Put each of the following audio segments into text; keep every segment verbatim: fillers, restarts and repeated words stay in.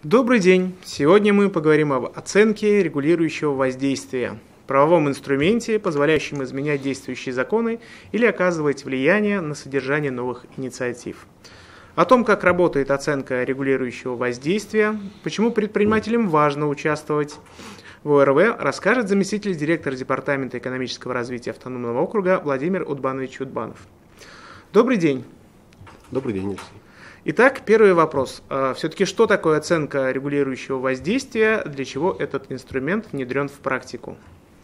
Добрый день! Сегодня мы поговорим об оценке регулирующего воздействия, правовом инструменте, позволяющем изменять действующие законы или оказывать влияние на содержание новых инициатив. О том, как работает оценка регулирующего воздействия, почему предпринимателям важно участвовать в О Р В, расскажет заместитель директора Департамента экономического развития автономного округа Владимир Удбанович Удбанов. Добрый день! Добрый день, Алексей. Итак, первый вопрос. Все-таки что такое оценка регулирующего воздействия, для чего этот инструмент внедрен в практику?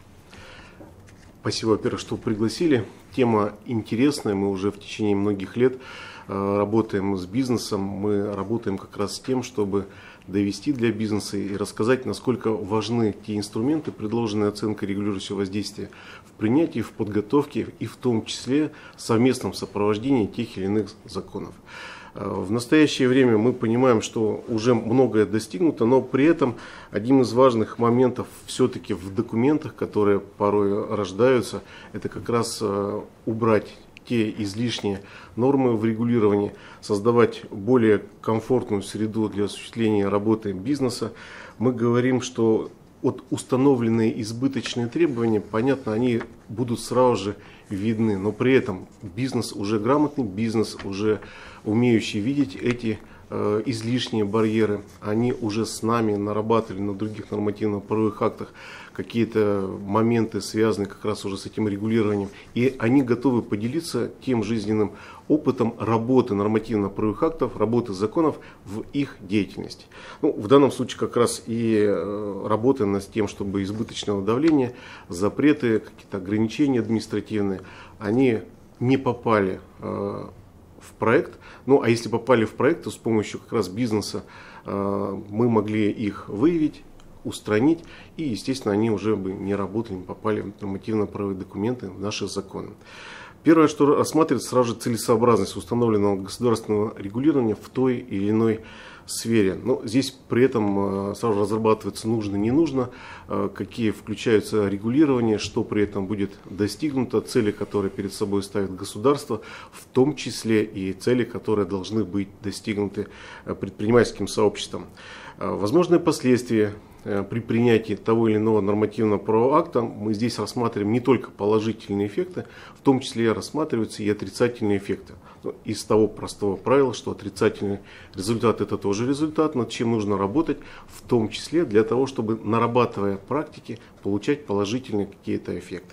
Спасибо, во-первых, что пригласили. Тема интересная, мы уже в течение многих лет работаем с бизнесом, мы работаем как раз с тем, чтобы довести для бизнеса и рассказать, насколько важны те инструменты, предложенные оценкой регулирующего воздействия в принятии, в подготовке и в том числе в совместном сопровождении тех или иных законов. В настоящее время мы понимаем, что уже многое достигнуто, но при этом один из важных моментов все-таки в документах, которые порой рождаются, это как раз убрать те излишние нормы в регулировании, создавать более комфортную среду для осуществления работы бизнеса. Мы говорим, что от установленные избыточные требования, понятно, они будут сразу же видны, но при этом бизнес уже грамотный, бизнес уже умеющий видеть эти э, излишние барьеры, они уже с нами нарабатывали на других нормативно-правовых актах какие-то моменты, связанные как раз уже с этим регулированием, и они готовы поделиться тем жизненным опытом работы нормативно-правовых актов, работы законов в их деятельности. Ну, в данном случае как раз и э, работа над тем, чтобы избыточного давления, запреты, какие-то ограничения административные, они не попали э, в проект. Ну, а если попали в проект, то с помощью как раз бизнеса э, мы могли их выявить, устранить, и, естественно, они уже бы не работали, не попали в нормативно-правовые документы, в наши законы. Первое, что рассматривается, сразу же целесообразность установленного государственного регулирования в той или иной сфере. Но здесь при этом сразу разрабатывается нужно, не нужно, какие включаются регулирования, что при этом будет достигнуто, цели, которые перед собой ставит государство, в том числе и цели, которые должны быть достигнуты предпринимательским сообществом. Возможные последствия при принятии того или иного нормативного правового акта мы здесь рассматриваем не только положительные эффекты, в том числе рассматриваются и отрицательные эффекты. Но из того простого правила, что отрицательный результат — это тоже результат, над чем нужно работать, в том числе для того, чтобы, нарабатывая практики, получать положительные какие-то эффекты.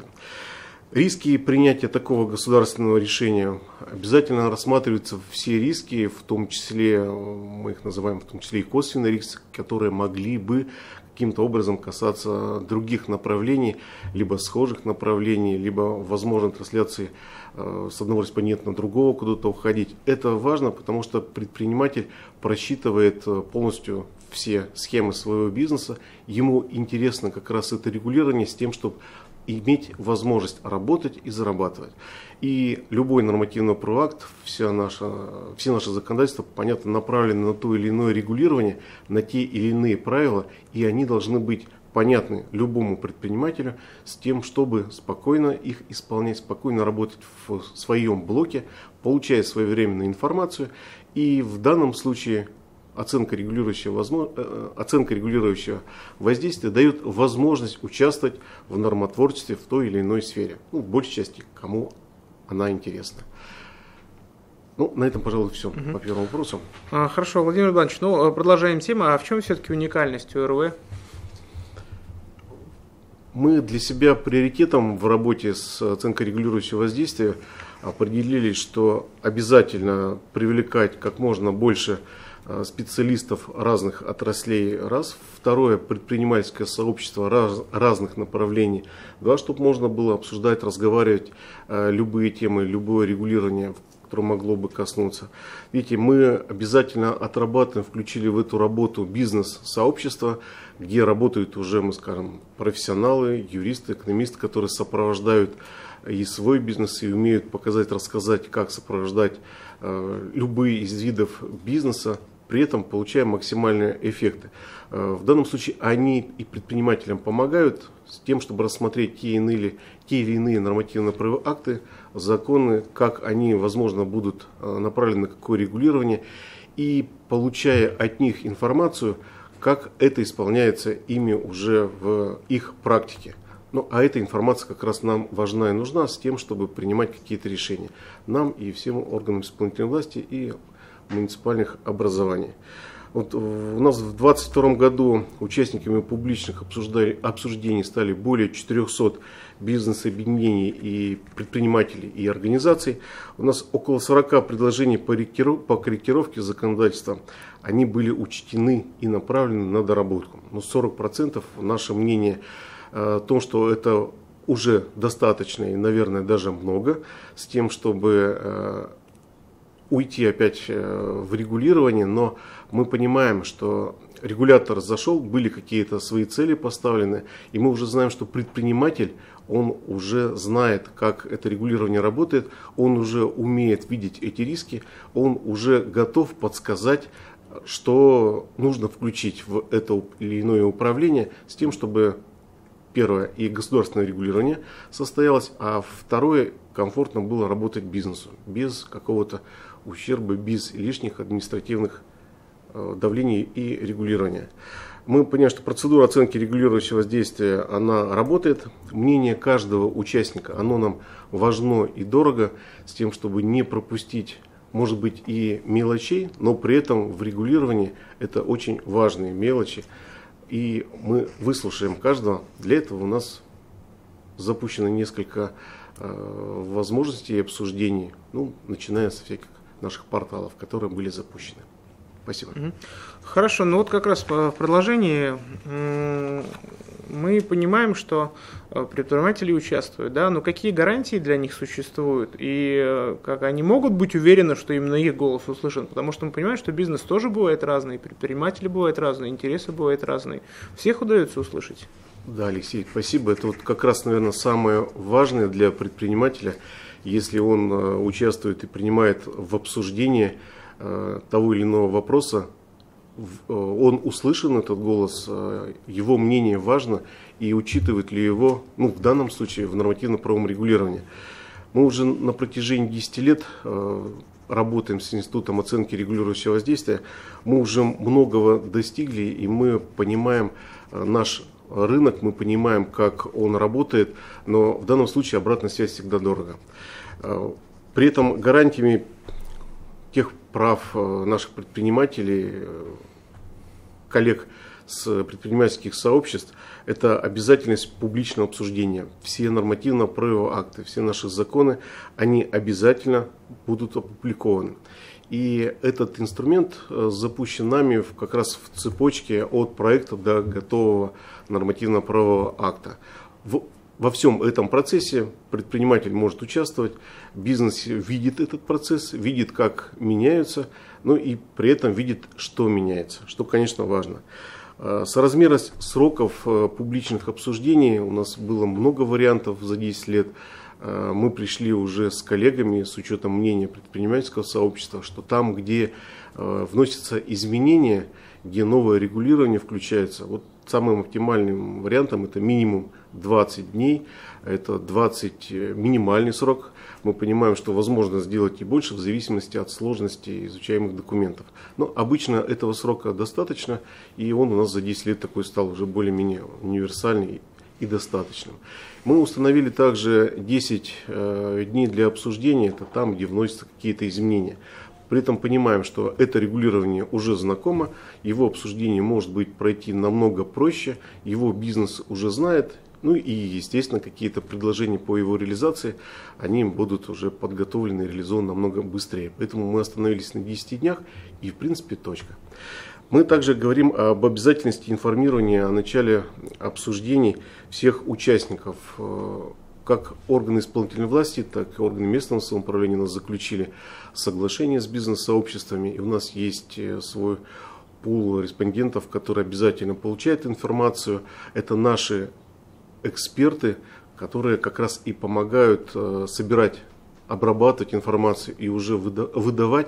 Риски принятия такого государственного решения обязательно рассматриваются все риски, в том числе, мы их называем, в том числе и косвенные риски, которые могли бы каким-то образом касаться других направлений, либо схожих направлений, либо возможной трансляции э, с одного респондента на другого куда-то уходить. Это важно, потому что предприниматель просчитывает полностью все схемы своего бизнеса, ему интересно как раз это регулирование с тем, чтобы иметь возможность работать и зарабатывать. И любой нормативно-правовой акт, вся наша, все наши законодательства, понятно, направлены на то или иное регулирование, на те или иные правила, и они должны быть понятны любому предпринимателю с тем, чтобы спокойно их исполнять, спокойно работать в своем блоке, получая своевременную информацию. И в данном случае Оценка регулирующего, оценка регулирующего воздействия дает возможность участвовать в нормотворчестве в той или иной сфере. Ну, в большей части, кому она интересна. Ну, на этом, пожалуй, все угу. по первому вопросу. А, хорошо, Владимир Иванович, ну, продолжаем тему. А в чем все-таки уникальность О Р В? Мы для себя приоритетом в работе с оценкой регулирующего воздействия определили, что обязательно привлекать как можно больше специалистов разных отраслей, раз. Второе, предпринимательское сообщество раз, разных направлений. Два, чтобы можно было обсуждать, разговаривать э, любые темы, любое регулирование, которое могло бы коснуться. Видите, мы обязательно отрабатываем, включили в эту работу бизнес-сообщество, где работают уже, мы скажем, профессионалы, юристы, экономисты, которые сопровождают и свой бизнес, и умеют показать, рассказать, как сопровождать э, любые из видов бизнеса, при этом получая максимальные эффекты. В данном случае они и предпринимателям помогают с тем, чтобы рассмотреть те, иные, те или иные нормативно-правовые акты, законы, как они, возможно, будут направлены на какое регулирование. и получая от них информацию, как это исполняется ими уже в их практике. Ну, а эта информация как раз нам важна и нужна с тем, чтобы принимать какие-то решения. Нам и всем органам исполнительной власти и муниципальных образований. Вот у нас в две тысячи двадцать втором году участниками публичных обсуждений стали более четырехсот бизнес-объединений и предпринимателей и организаций. У нас около сорока предложений по корректировке законодательства. Они были учтены и направлены на доработку. Но сорок процентов наше мнение о том, что это уже достаточно и, наверное, даже много, с тем, чтобы уйти опять в регулирование, но мы понимаем, что регулятор зашел, были какие-то свои цели поставлены, и мы уже знаем, что предприниматель, он уже знает, как это регулирование работает, он уже умеет видеть эти риски, он уже готов подсказать, что нужно включить в это или иное управление с тем, чтобы первое, и государственное регулирование состоялось, а второе, комфортно было работать бизнесу, без какого-то ущерба, без лишних административных э, давлений и регулирования. Мы понимаем, что процедура оценки регулирующего воздействия, она работает. Мнение каждого участника, оно нам важно и дорого, с тем, чтобы не пропустить, может быть, и мелочей, но при этом в регулировании это очень важные мелочи. И мы выслушаем каждого. Для этого у нас запущено несколько э, возможностей и обсуждений, ну, начиная со всяких наших порталов, которые были запущены. Спасибо. Хорошо, ну вот как раз в продолжении мы понимаем, что предприниматели участвуют, да, но какие гарантии для них существуют и как они могут быть уверены, что именно их голос услышан, потому что мы понимаем, что бизнес тоже бывает разный, предприниматели бывают разные, интересы бывают разные, всех удается услышать. Да, Алексей, спасибо. Это вот как раз, наверное, самое важное для предпринимателя, если он э, участвует и принимает в обсуждении э, того или иного вопроса, в, э, он услышан, этот голос, э, его мнение важно, и учитывает ли его, ну, в данном случае, в нормативно-правовом регулировании. Мы уже на протяжении десяти лет э, работаем с Институтом оценки регулирующего воздействия, мы уже многого достигли, и мы понимаем э, наш рынок, мы понимаем, как он работает, но в данном случае обратная связь всегда дорого. При этом гарантиями тех прав наших предпринимателей, коллег с предпринимательских сообществ, это обязательность публичного обсуждения. Все нормативно-правовые акты, все наши законы, они обязательно будут опубликованы. И этот инструмент запущен нами как раз в цепочке от проекта до готового нормативно-правового акта. В, во всем этом процессе предприниматель может участвовать, бизнес видит этот процесс, видит, как меняются, но и при этом видит, что меняется, что, конечно, важно. Соразмерность сроков публичных обсуждений, у нас было много вариантов за десять лет. Мы пришли уже с коллегами, с учетом мнения предпринимательского сообщества, что там, где вносятся изменения, где новое регулирование включается, вот самым оптимальным вариантом это минимум двадцать дней, это двадцать минимальный срок. Мы понимаем, что возможно сделать и больше в зависимости от сложности изучаемых документов. Но обычно этого срока достаточно, и он у нас за десять лет такой стал уже более-менее универсальный и достаточным. Мы установили также десять э, дней для обсуждения, это там, где вносятся какие-то изменения. При этом понимаем, что это регулирование уже знакомо, его обсуждение может быть пройти намного проще, его бизнес уже знает, ну и, естественно, какие-то предложения по его реализации, они будут уже подготовлены и реализованы намного быстрее. Поэтому мы остановились на десяти днях и, в принципе, точка. Мы также говорим об обязательности информирования о начале обсуждений всех участников. Как органы исполнительной власти, так и органы местного самоуправления у нас заключили соглашение с бизнес-сообществами. И у нас есть свой пул респондентов, которые обязательно получают информацию. Это наши эксперты, которые как раз и помогают собирать, обрабатывать информацию и уже выдавать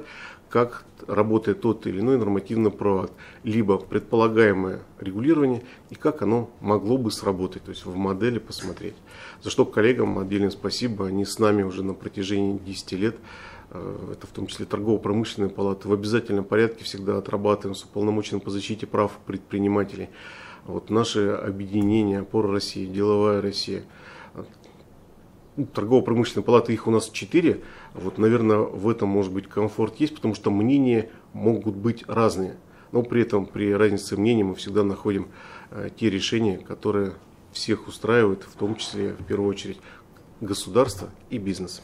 как работает тот или иной нормативно-правовой акт, либо предполагаемое регулирование и как оно могло бы сработать, то есть в модели посмотреть. За что коллегам отдельное спасибо, они с нами уже на протяжении десяти лет, это в том числе торгово-промышленная палата, в обязательном порядке всегда отрабатываем с уполномоченным по защите прав предпринимателей. Вот наше объединение «Опора России», «Деловая Россия», торгово-промышленная палата, их у нас четыре. Вот, наверное, в этом может быть комфорт есть, потому что мнения могут быть разные. Но при этом, при разнице мнений, мы всегда находим э, те решения, которые всех устраивают, в том числе, в первую очередь, государство и бизнес.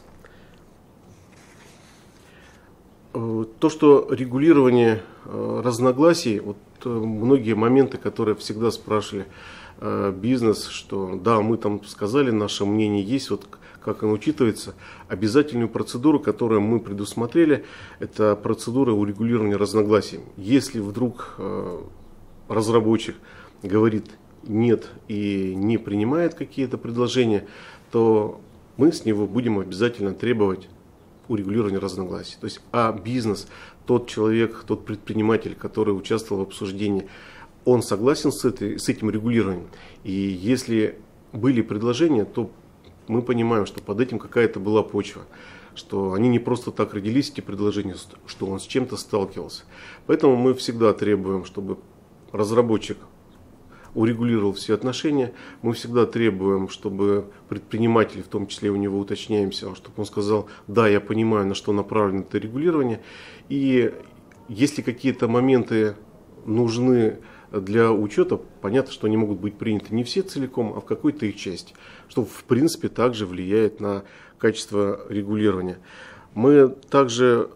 Э, то, что регулирование э, разногласий, вот э, многие моменты, которые всегда спрашивали э, бизнес, что да, мы там сказали, наше мнение есть, вот как оно учитывается. Обязательную процедуру, которую мы предусмотрели, это процедура урегулирования разногласий. Если вдруг э, разработчик говорит нет и не принимает какие-то предложения, то мы с него будем обязательно требовать урегулирования разногласий. То есть, а бизнес, тот человек, тот предприниматель, который участвовал в обсуждении, он согласен с, этой, с этим регулированием. И если были предложения, то мы понимаем, что под этим какая-то была почва, что они не просто так родились, эти предложения, что он с чем-то сталкивался. Поэтому мы всегда требуем, чтобы разработчик урегулировал все отношения. Мы всегда требуем, чтобы предприниматель, в том числе у него уточняемся, чтобы он сказал, да, я понимаю, на что направлено это регулирование. И если какие-то моменты нужны для учета, понятно, что они могут быть приняты не все целиком, а в какой-то их части, что в принципе также влияет на качество регулирования. Мы также,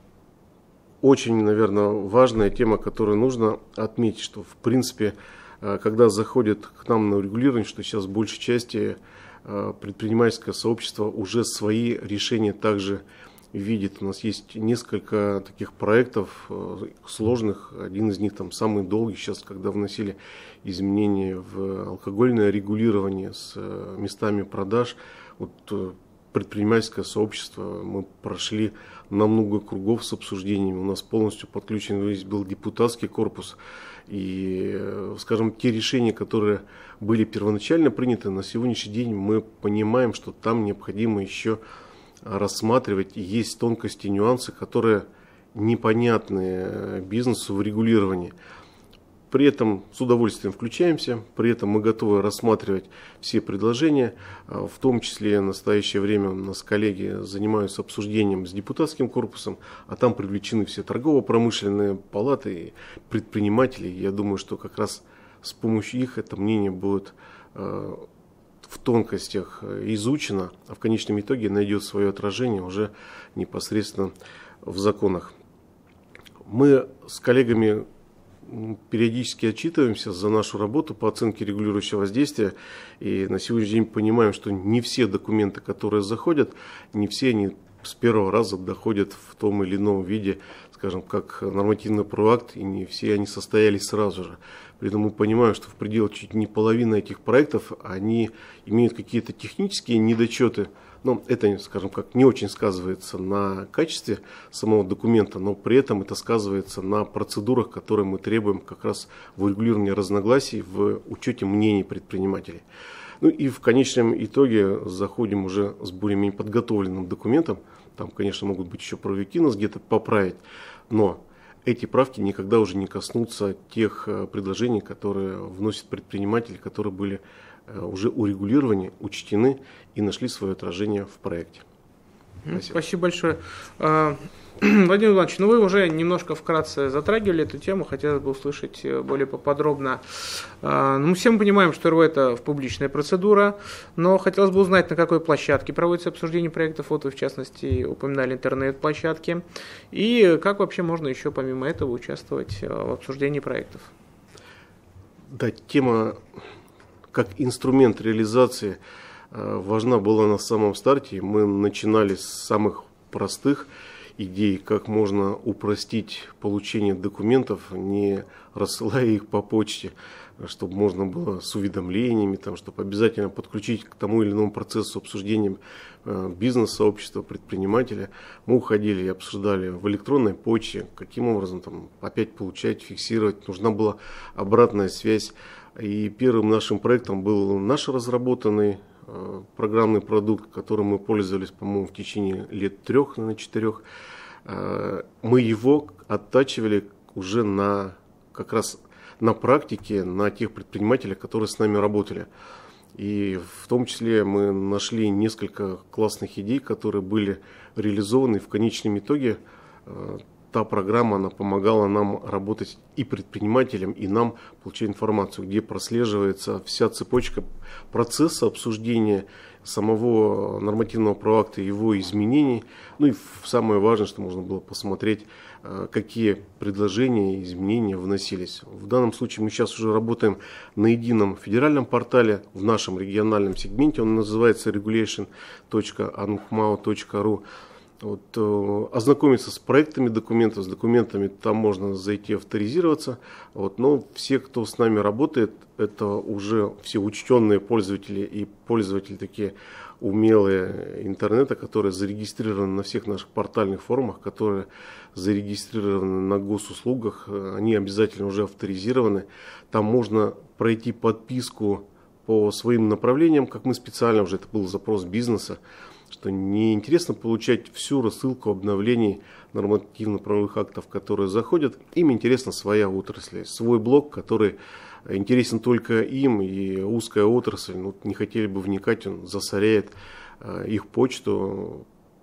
очень, наверное, важная тема, которую нужно отметить, что в принципе, когда заходит к нам на регулирование, что сейчас в большей части предпринимательское сообщество уже свои решения также видит. У нас есть несколько таких проектов сложных. Один из них там самый долгий сейчас, когда вносили изменения в алкогольное регулирование с местами продаж. Вот предпринимательское сообщество, мы прошли на много кругов с обсуждениями. У нас полностью подключен весь был депутатский корпус. И, скажем, те решения, которые были первоначально приняты, на сегодняшний день мы понимаем, что там необходимо еще рассматривать, и есть тонкости, нюансы, которые непонятны бизнесу в регулировании. При этом с удовольствием включаемся, при этом мы готовы рассматривать все предложения, в том числе в настоящее время у нас коллеги занимаются обсуждением с депутатским корпусом, а там привлечены все торгово-промышленные палаты и предприниматели. Я думаю, что как раз с помощью их это мнение будет в тонкостях изучено, а в конечном итоге найдет свое отражение уже непосредственно в законах. Мы с коллегами периодически отчитываемся за нашу работу по оценке регулирующего воздействия, и на сегодняшний день понимаем, что не все документы, которые заходят, не все они с первого раза доходят в том или ином виде, скажем, как нормативно-правовой акт, и не все они состоялись сразу же. При этом мы понимаем, что в пределах чуть не половины этих проектов, они имеют какие-то технические недочеты, но это, скажем, как не очень сказывается на качестве самого документа, но при этом это сказывается на процедурах, которые мы требуем как раз в урегулировании разногласий, в учете мнений предпринимателей. Ну и в конечном итоге заходим уже с более-менее подготовленным документом. Там, конечно, могут быть еще правовики нас где-то поправить, но эти правки никогда уже не коснутся тех предложений, которые вносят предприниматели, которые были уже урегулированы, учтены и нашли свое отражение в проекте. Спасибо, Спасибо большое. Владимир Иванович, ну вы уже немножко вкратце затрагивали эту тему, хотелось бы услышать более поподробно. Мы все понимаем, что эр вэ это публичная процедура, но хотелось бы узнать, на какой площадке проводится обсуждение проектов, вот вы в частности упоминали интернет-площадки, и как вообще можно еще помимо этого участвовать в обсуждении проектов? Да, тема как инструмент реализации важна была на самом старте. Мы начинали с самых простых идей, как можно упростить получение документов, не рассылая их по почте, чтобы можно было с уведомлениями, там, чтобы обязательно подключить к тому или иному процессу обсуждения э, бизнес-сообщества, предпринимателя. Мы уходили и обсуждали в электронной почте, каким образом там, опять получать, фиксировать. Нужна была обратная связь. И первым нашим проектом был наш разработанный э, программный продукт, которым мы пользовались, по-моему, в течение лет трех, наверное, четырех. Э, мы его оттачивали уже на как раз на практике, на тех предпринимателях, которые с нами работали. И в том числе мы нашли несколько классных идей, которые были реализованы. В конечном итоге э, та программа, она помогала нам работать и предпринимателям, и нам получать информацию, где прослеживается вся цепочка процесса обсуждения самого нормативного правового акта, его изменений. Ну и самое важное, что можно было посмотреть, какие предложения и изменения вносились. В данном случае мы сейчас уже работаем на едином федеральном портале в нашем региональном сегменте. Он называется regulation точка анухмау точка ру. Вот, э, ознакомиться с проектами документов, с документами, там можно зайти авторизироваться. Вот, но все, кто с нами работает, это уже все учтенные пользователи и пользователи такие умелые интернета, которые зарегистрированы на всех наших портальных форумах, которые зарегистрированы на госуслугах, они обязательно уже авторизированы. Там можно пройти подписку по своим направлениям, как мы специально, уже это был запрос бизнеса, что неинтересно получать всю рассылку обновлений нормативно-правовых актов, которые заходят. Им интересна своя отрасль, свой блок, который интересен только им, и узкая отрасль, ну, не хотели бы вникать, он засоряет э, их почту.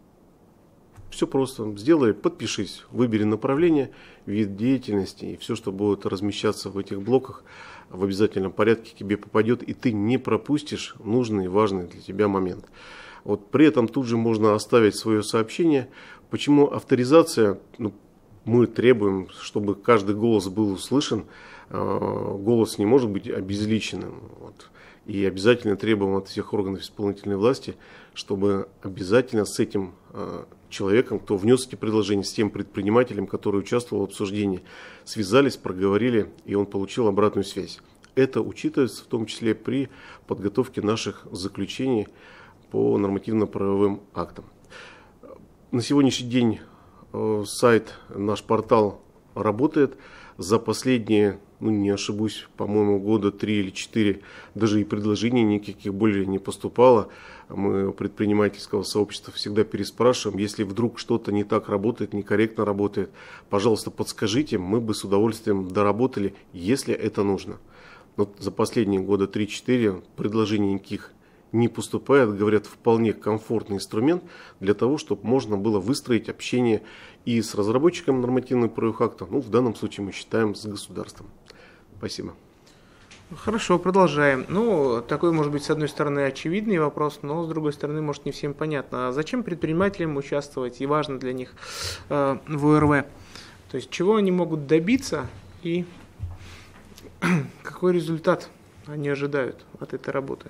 Все просто. Сделай, подпишись, выбери направление, вид деятельности, и все, что будет размещаться в этих блоках, в обязательном порядке к тебе попадет, и ты не пропустишь нужный и важный для тебя момент. Вот при этом тут же можно оставить свое сообщение. Почему авторизация? Ну, мы требуем, чтобы каждый голос был услышан. Голос не может быть обезличенным. Вот. И обязательно требуем от всех органов исполнительной власти, чтобы обязательно с этим человеком, кто внес эти предложения, с тем предпринимателем, который участвовал в обсуждении, связались, проговорили, и он получил обратную связь. Это учитывается в том числе при подготовке наших заключений по нормативно-правовым актам. На сегодняшний день сайт, наш портал работает. За последние, ну не ошибусь, по-моему, года три или четыре даже и предложений никаких более не поступало. Мы у предпринимательского сообщества всегда переспрашиваем, если вдруг что-то не так работает, некорректно работает, пожалуйста, подскажите, мы бы с удовольствием доработали, если это нужно. Но за последние года три-четыре предложений никаких не поступает, говорят, вполне комфортный инструмент для того, чтобы можно было выстроить общение и с разработчиком нормативных правовых актов, ну, в данном случае мы считаем с государством. Спасибо. Хорошо, продолжаем. Ну, такой, может быть, с одной стороны, очевидный вопрос, но с другой стороны, может, не всем понятно. А зачем предпринимателям участвовать, и важно для них э, в о эр вэ? То есть, чего они могут добиться и какой результат они ожидают от этой работы?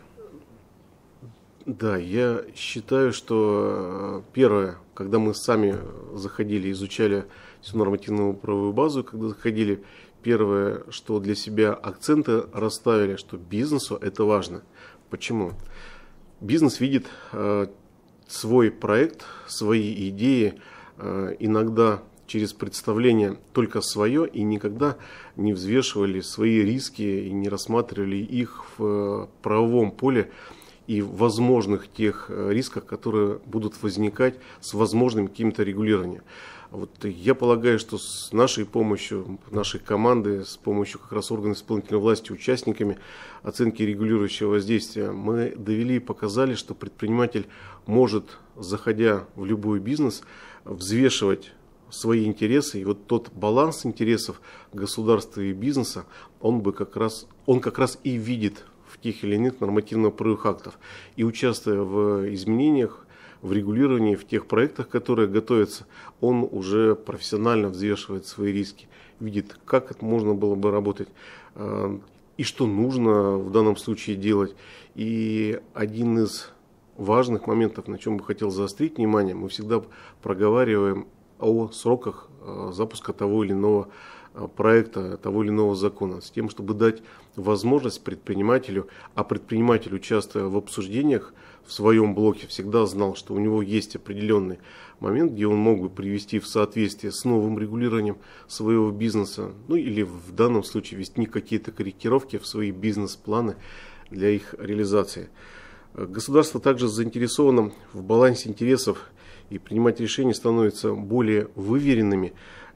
Да, я считаю, что первое, когда мы сами заходили, изучали всю нормативную правовую базу, когда заходили, первое, что для себя акценты расставили, что бизнесу это важно. Почему? Бизнес видит э, свой проект, свои идеи, э, иногда через представление только свое, и никогда не взвешивали свои риски и не рассматривали их в э, правовом поле и возможных тех рисках, которые будут возникать с возможным каким-то регулированием. Вот я полагаю, что с нашей помощью, нашей команды, с помощью как раз органов исполнительной власти, участниками оценки регулирующего воздействия, мы довели и показали, что предприниматель может, заходя в любой бизнес, взвешивать свои интересы, и вот тот баланс интересов государства и бизнеса, он бы как раз, он как раз и видит в тех или иных нормативно-правовых актов. И участвуя в изменениях, в регулировании, в тех проектах, которые готовятся, он уже профессионально взвешивает свои риски, видит, как это можно было бы работать и что нужно в данном случае делать. И один из важных моментов, на чем бы хотел заострить внимание, мы всегда проговариваем о сроках запуска того или иного проекта, того или иного закона, с тем, чтобы дать возможность предпринимателю, а предприниматель, участвуя в обсуждениях в своем блоке, всегда знал, что у него есть определенный момент, где он мог бы привести в соответствие с новым регулированием своего бизнеса, ну или в данном случае ввести какие-то корректировки в свои бизнес-планы для их реализации. Государство также заинтересовано в балансе интересов, и принимать решения становятся более выверенными,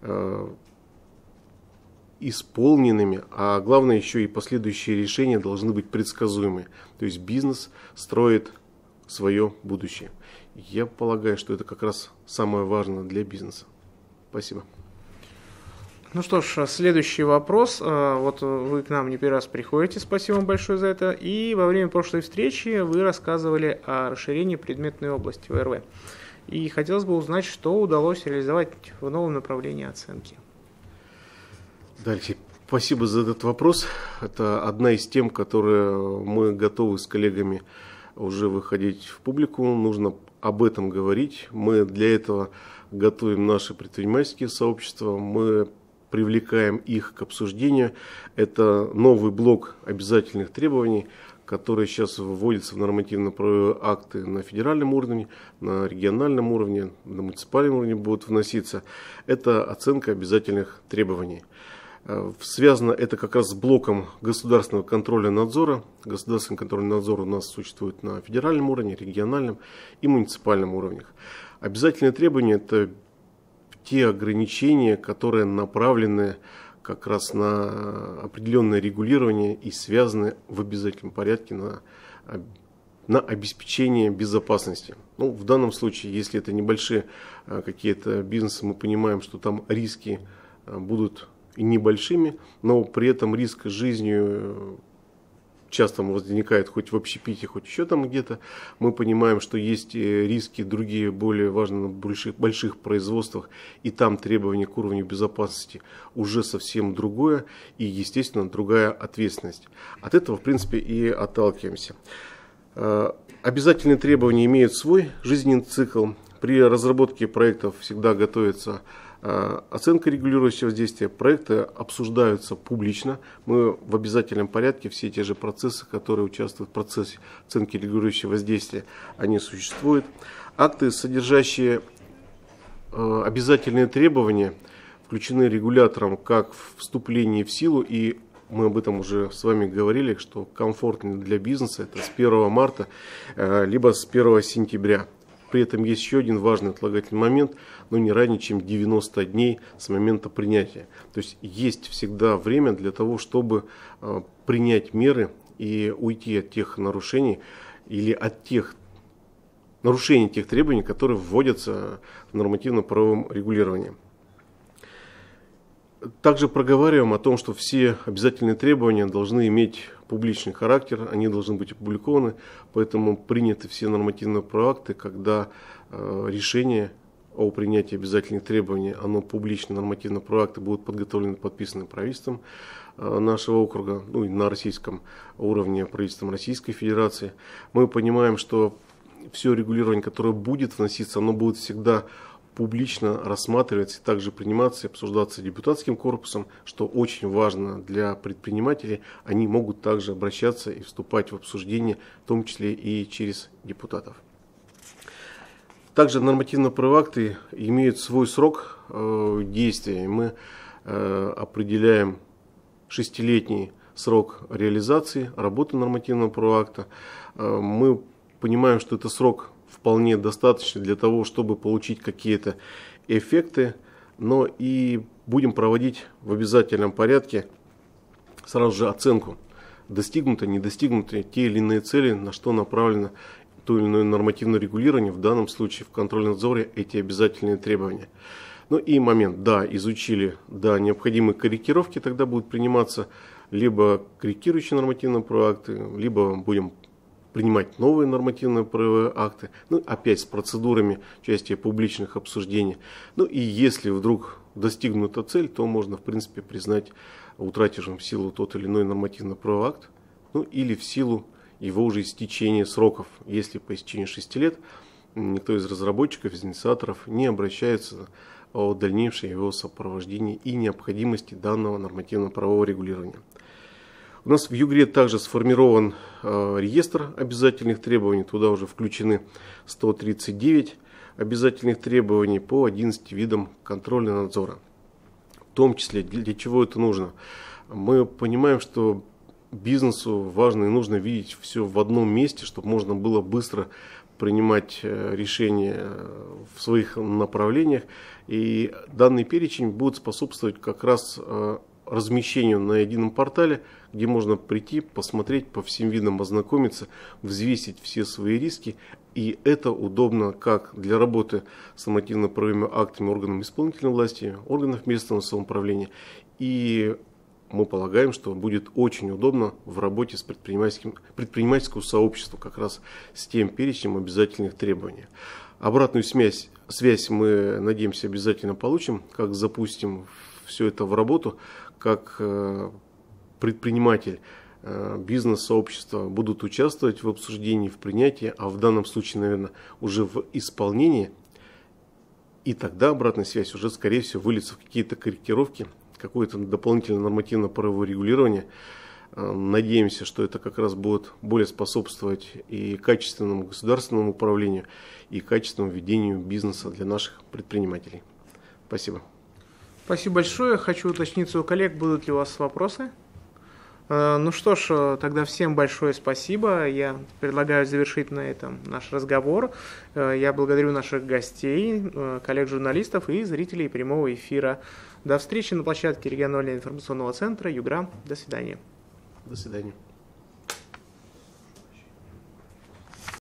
исполненными, а главное еще и последующие решения должны быть предсказуемы. То есть бизнес строит свое будущее. Я полагаю, что это как раз самое важное для бизнеса. Спасибо. Ну что ж, следующий вопрос. Вот вы к нам не первый раз приходите, спасибо вам большое за это. И во время прошлой встречи вы рассказывали о расширении предметной области вэ эр вэ. И хотелось бы узнать, что удалось реализовать в новом направлении оценки. Да, Алексей, спасибо за этот вопрос. Это одна из тем, которые мы готовы с коллегами уже выходить в публику. Нужно об этом говорить. Мы для этого готовим наши предпринимательские сообщества. Мы привлекаем их к обсуждению. Это новый блок обязательных требований, который сейчас вводится в нормативно-правовые акты на федеральном уровне, на региональном уровне, на муниципальном уровне будут вноситься. Это оценка обязательных требований. Связано это как раз с блоком государственного контроля надзора. Государственный контрольный надзор у нас существует на федеральном уровне, региональном и муниципальном уровнях. Обязательные требования – это те ограничения, которые направлены как раз на определенное регулирование и связаны в обязательном порядке на, на обеспечение безопасности. Ну, в данном случае, если это небольшие какие-то бизнесы, мы понимаем, что там риски будут и небольшими, но при этом риск жизнью часто возникает хоть в общепите, хоть еще там где-то. Мы понимаем, что есть риски другие, более важные на больших, больших производствах, и там требования к уровню безопасности уже совсем другое, и, естественно, другая ответственность. От этого, в принципе, и отталкиваемся. Обязательные требования имеют свой жизненный цикл. При разработке проектов всегда готовится оценка регулирующего воздействия. Проекты обсуждаются публично. Мы в обязательном порядке все те же процессы, которые участвуют в процессе оценки регулирующего воздействия, они существуют. Акты, содержащие обязательные требования, включены регулятором как в вступлении в силу, и мы об этом уже с вами говорили, что комфортно для бизнеса это с первого марта, либо с первого сентября. При этом есть еще один важный отлагательный момент, но не ранее, чем девяносто дней с момента принятия. То есть есть всегда время для того, чтобы э, принять меры и уйти от тех нарушений или от тех нарушений тех требований, которые вводятся в нормативно-правовом регулировании. Также проговариваем о том, что все обязательные требования должны иметь публичный характер, они должны быть опубликованы, поэтому приняты все нормативно-правовые акты, когда э, решение о принятии обязательных требований, оно публично, нормативно-правовые акты будут подготовлены, подписаны правительством э, нашего округа, ну и на российском уровне правительством Российской Федерации. Мы понимаем, что все регулирование, которое будет вноситься, оно будет всегда публично рассматриваться и также приниматься и обсуждаться депутатским корпусом, что очень важно для предпринимателей. Они могут также обращаться и вступать в обсуждение, в том числе и через депутатов. Также нормативно-правовые акты имеют свой срок э, действия. Мы э, определяем шестилетний срок реализации работы нормативно-правового акта. Э, мы понимаем, что это срок вполне достаточно для того, чтобы получить какие-то эффекты, но и будем проводить в обязательном порядке сразу же оценку, достигнуты, не достигнуты те или иные цели, на что направлено то или иное нормативное регулирование, в данном случае в контрольном надзоре эти обязательные требования. Ну и момент, да, изучили, да, необходимые корректировки тогда будут приниматься, либо корректирующие нормативно-правовые акты, либо будем принимать новые нормативно-правовые акты, ну, опять с процедурами участия в публичных обсуждениях. Ну и если вдруг достигнута цель, то можно, в принципе, признать утратившим силу тот или иной нормативно-правовой акт, ну или в силу его уже истечения сроков. Если по истечении шести лет никто из разработчиков, из инициаторов не обращается о дальнейшем его сопровождении и необходимости данного нормативно-правового регулирования. У нас в ЮГРЕ также сформирован э, реестр обязательных требований, туда уже включены сто тридцать девять обязательных требований по одиннадцати видам контроля надзора. В том числе, для, для чего это нужно? Мы понимаем, что бизнесу важно и нужно видеть все в одном месте, чтобы можно было быстро принимать решения в своих направлениях. И данный перечень будет способствовать как раз размещению на едином портале, где можно прийти, посмотреть по всем видам, ознакомиться, взвесить все свои риски. И это удобно как для работы с нормативно-правовыми актами органов исполнительной власти, органов местного самоуправления. И мы полагаем, что будет очень удобно в работе с предпринимательским, предпринимательским сообществом, как раз с тем перечнем обязательных требований. Обратную связь, связь мы, надеемся, обязательно получим, как запустим все это в работу, как э, предприниматель, э, бизнес-сообщество будут участвовать в обсуждении, в принятии, а в данном случае, наверное, уже в исполнении. И тогда обратная связь уже, скорее всего, выльется в какие-то корректировки, какое-то дополнительное нормативно-правовое регулирование. Надеемся, что это как раз будет более способствовать и качественному государственному управлению, и качественному ведению бизнеса для наших предпринимателей. Спасибо. Спасибо большое. Хочу уточниться у коллег, будут ли у вас вопросы. Ну что ж, тогда всем большое спасибо. Я предлагаю завершить на этом наш разговор. Я благодарю наших гостей, коллег-журналистов и зрителей прямого эфира. До встречи на площадке регионального информационного центра ЮГРА. До свидания. До свидания.